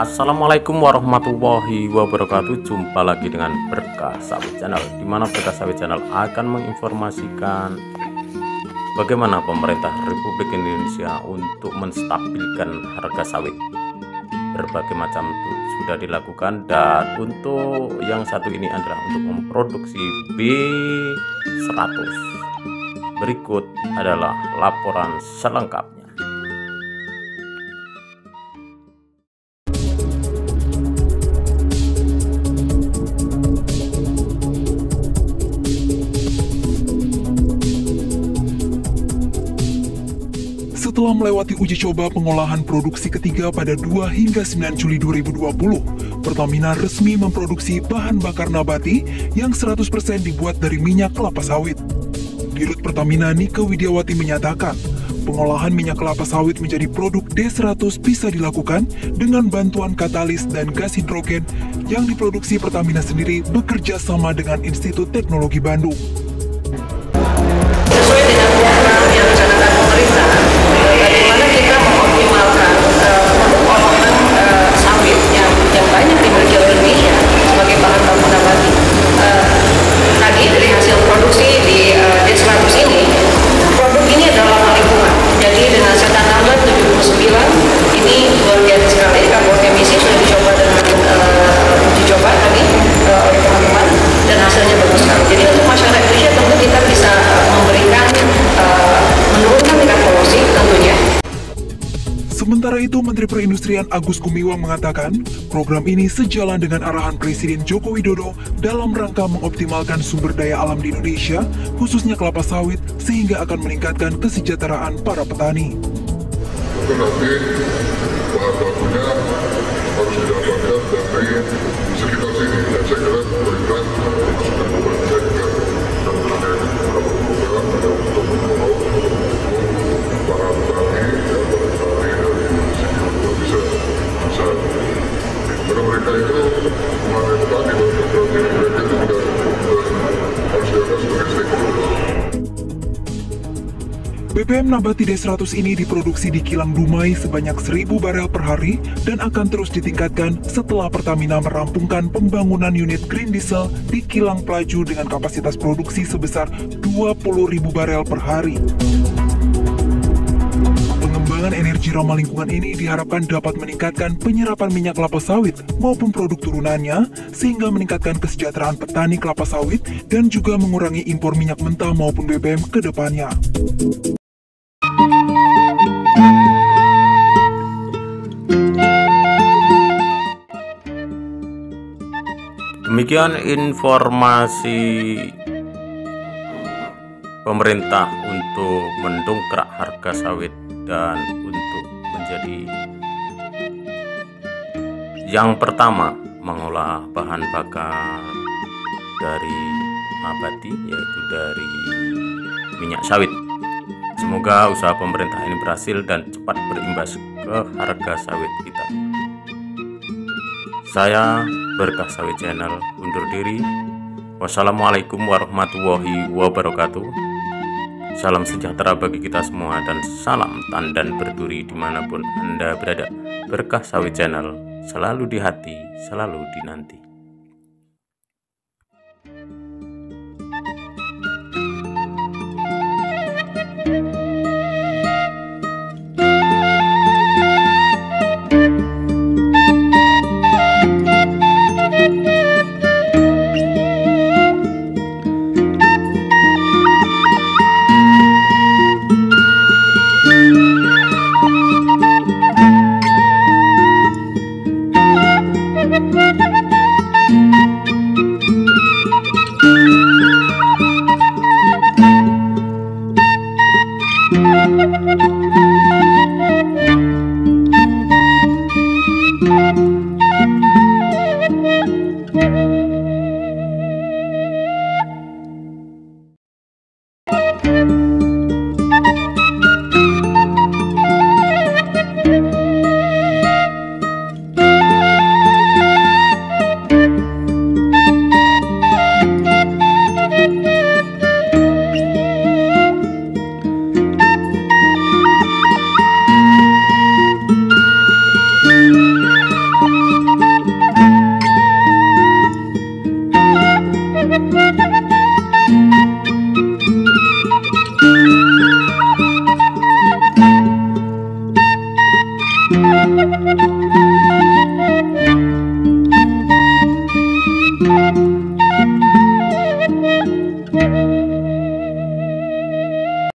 Assalamualaikum warahmatullahi wabarakatuh. Jumpa lagi dengan Berkah Sawit Channel, di mana Berkah Sawit Channel akan menginformasikan bagaimana pemerintah Republik Indonesia untuk menstabilkan harga sawit. Berbagai macam itu sudah dilakukan, dan untuk yang satu ini adalah untuk memproduksi B100. Berikut adalah laporan selengkapnya. Setelah melewati uji coba pengolahan produksi ketiga pada 2 hingga 9 Juli 2020, Pertamina resmi memproduksi bahan bakar nabati yang 100% dibuat dari minyak kelapa sawit. Dirut Pertamina Nike Widiawati menyatakan, pengolahan minyak kelapa sawit menjadi produk D100 bisa dilakukan dengan bantuan katalis dan gas hidrogen yang diproduksi Pertamina sendiri bekerja sama dengan Institut Teknologi Bandung. Sesuai dengan program yang dicanangkan pemerintah, bagaimana kita mengoptimalkan produk olahan sawit yang banyak dimiliki oleh Indonesia sebagai bahan baku nabati. Tadi dari hasil produksi di D100 ini, produk ini adalah ramah lingkungan. Jadi dengan setan tambah 79 ini luar biasa sekali. Karbon emisi sudah dicoba dengan uji coba tadi oleh teman-teman, dan hasilnya bagus sekali. Jadi untuk masyarakat Indonesia tentu kita bisa memberikan menurunkan tingkat polusi tentunya. Sementara itu, Menteri Perindustrian Agus Gumiwang mengatakan, program ini sejalan dengan arahan Presiden Joko Widodo dalam rangka mengoptimalkan sumber daya alam di Indonesia, khususnya kelapa sawit, sehingga akan meningkatkan kesejahteraan para petani. Itu nanti bahan bakunya harus didapatkan dari sekitar sini, dan saya kira pemerintah masukan pemerintah juga dan ada beberapa program ada untuk mendorong para petani dan para petani dari sini juga bisa karena mereka itu mengenai petani dan berarti mereka itu juga harus dianggap sebagai stakeholder. BBM nabati D100 ini diproduksi di Kilang Dumai sebanyak 1.000 barel per hari dan akan terus ditingkatkan setelah Pertamina merampungkan pembangunan unit green diesel di Kilang Pelaju dengan kapasitas produksi sebesar 20.000 barel per hari. Pengembangan energi ramah lingkungan ini diharapkan dapat meningkatkan penyerapan minyak kelapa sawit maupun produk turunannya, sehingga meningkatkan kesejahteraan petani kelapa sawit dan juga mengurangi impor minyak mentah maupun BBM ke depannya. Demikian informasi pemerintah untuk mendongkrak harga sawit dan untuk menjadi yang pertama mengolah bahan bakar dari nabati, yaitu dari minyak sawit. Semoga usaha pemerintah ini berhasil dan cepat berimbas ke harga sawit kita. Saya Berkah Sawit Channel undur diri. Wassalamualaikum warahmatullahi wabarakatuh. Salam sejahtera bagi kita semua dan salam tandan berduri dimanapun Anda berada. Berkah Sawit Channel selalu di hati, selalu dinanti. Thank you.